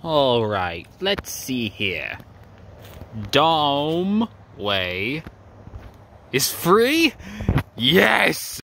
Alright, let's see here. Dome Way is free? Yes!